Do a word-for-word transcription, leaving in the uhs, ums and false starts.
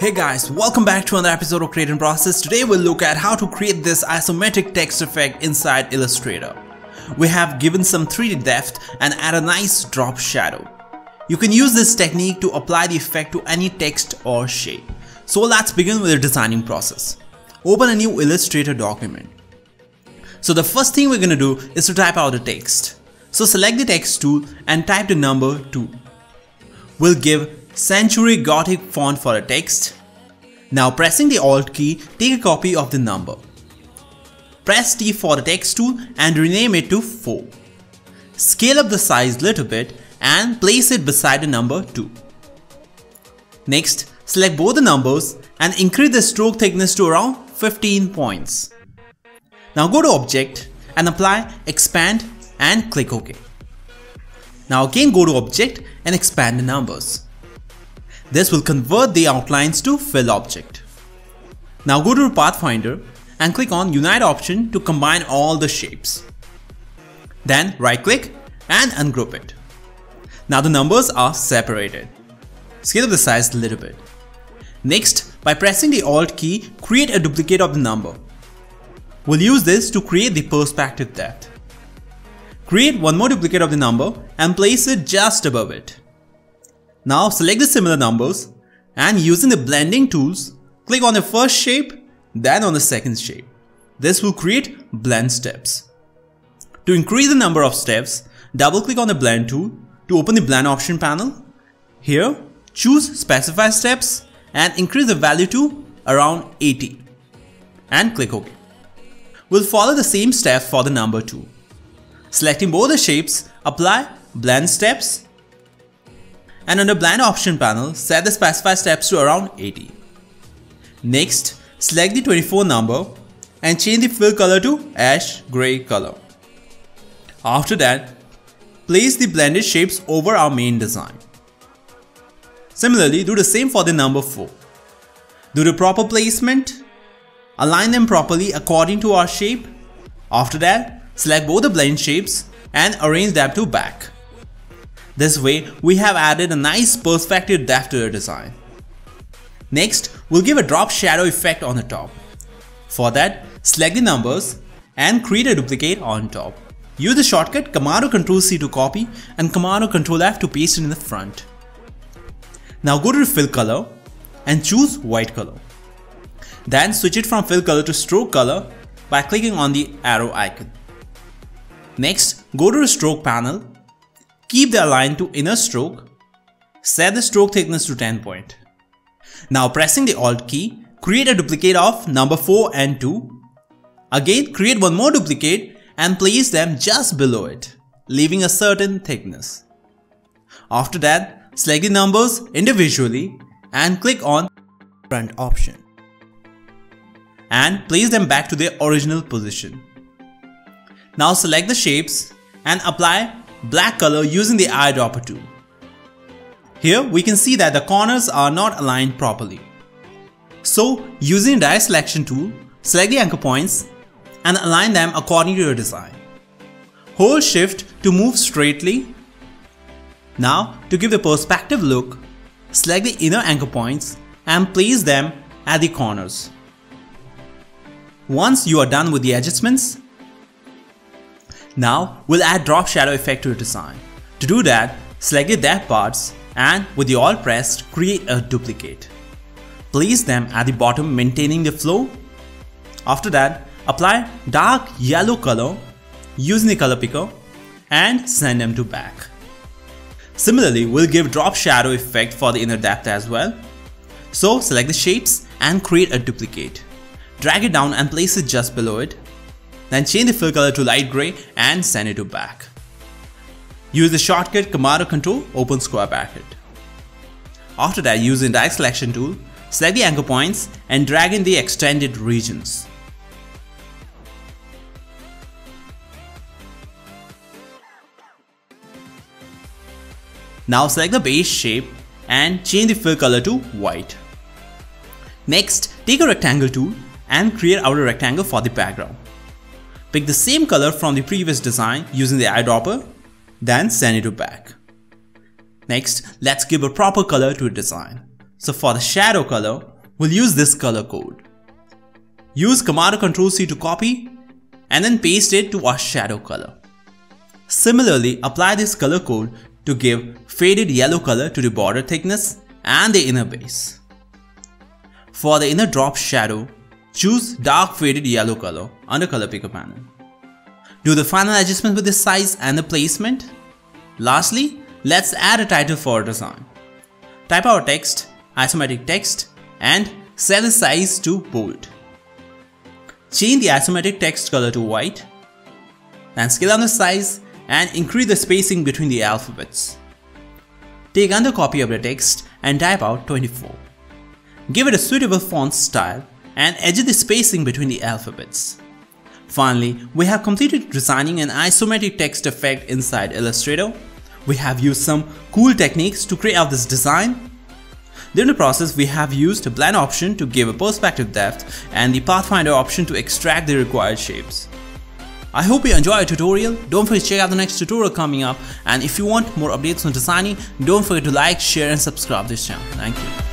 Hey guys, welcome back to another episode of Creatnprocess. Today we'll look at how to create this isometric text effect inside Illustrator. We have given some three D depth and add a nice drop shadow. You can use this technique to apply the effect to any text or shape. So let's begin with the designing process. Open a new Illustrator document. So the first thing we're going to do is to type out the text. So select the text tool and type the number two. We'll give Century Gothic font for a text. Now pressing the Alt key, take a copy of the number. Press T for the text tool and rename it to four. Scale up the size a little bit and place it beside the number two. Next, select both the numbers and increase the stroke thickness to around fifteen points. Now go to Object and apply Expand and click OK. Now again go to Object and expand the numbers. This will convert the outlines to fill object. Now go to Pathfinder and click on Unite option to combine all the shapes. Then right click and ungroup it. Now the numbers are separated. Scale up the size a little bit. Next, by pressing the Alt key, create a duplicate of the number. We'll use this to create the perspective depth. Create one more duplicate of the number and place it just above it. Now select the similar numbers and using the blending tools, click on the first shape, then on the second shape. This will create blend steps. To increase the number of steps, double click on the blend tool to open the blend option panel. Here, choose specify steps and increase the value to around eighty and click OK. We'll follow the same steps for the number two. Selecting both the shapes, apply blend steps. And on the blend option panel, set the specify steps to around eighty. Next, select the twenty-four number and change the fill color to ash gray color. After that, place the blended shapes over our main design. Similarly, do the same for the number four. Do the proper placement, align them properly according to our shape. After that, select both the blend shapes and arrange them to back. This way, we have added a nice perspective depth to the design. Next, we'll give a drop shadow effect on the top. For that, select the numbers and create a duplicate on top. Use the shortcut Command or Control C to copy and Command or Control F to paste it in the front. Now go to the fill color and choose white color. Then switch it from fill color to stroke color by clicking on the arrow icon. Next, go to the stroke panel. Keep the align to inner stroke. Set the stroke thickness to ten point. Now pressing the Alt key, create a duplicate of number four and two. Again, create one more duplicate and place them just below it, leaving a certain thickness. After that, select the numbers individually and click on front option. And place them back to their original position. Now select the shapes and apply black color using the eyedropper tool. Here we can see that the corners are not aligned properly. So using the direct selection tool, select the anchor points and align them according to your design. Hold shift to move straightly. Now to give the perspective look, select the inner anchor points and place them at the corners. Once you are done with the adjustments, now we'll add drop shadow effect to the design. To do that, select the depth parts and with the Alt pressed, create a duplicate. Place them at the bottom maintaining the flow. After that, apply dark yellow color using the color picker and send them to back. Similarly, we'll give drop shadow effect for the inner depth as well. So select the shapes and create a duplicate. Drag it down and place it just below it. Then change the fill color to light gray and send it to back. Use the shortcut Command or Control, open square bracket. After that, using the direct selection tool, select the anchor points and drag in the extended regions. Now select the base shape and change the fill color to white. Next, take a rectangle tool and create outer rectangle for the background. Pick the same color from the previous design using the eyedropper, then send it to back. Next, let's give a proper color to the design. So for the shadow color, we'll use this color code. Use Command or Control C to copy and then paste it to our shadow color. Similarly, apply this color code to give faded yellow color to the border thickness and the inner base. For the inner drop shadow, choose dark faded yellow color under Color Picker panel. Do the final adjustment with the size and the placement. Lastly, let's add a title for our design. Type our text, Isometric Text, and set the size to bold. Change the Isometric Text color to white, then scale down the size and increase the spacing between the alphabets. Take another copy of the text and type out twenty-four. Give it a suitable font style and adjust the spacing between the alphabets. Finally, we have completed designing an isometric text effect inside Illustrator. We have used some cool techniques to create out this design. During the process, we have used a blend option to give a perspective depth and the pathfinder option to extract the required shapes. I hope you enjoyed the tutorial. Don't forget to check out the next tutorial coming up, and if you want more updates on designing, don't forget to like, share and subscribe this channel. Thank you.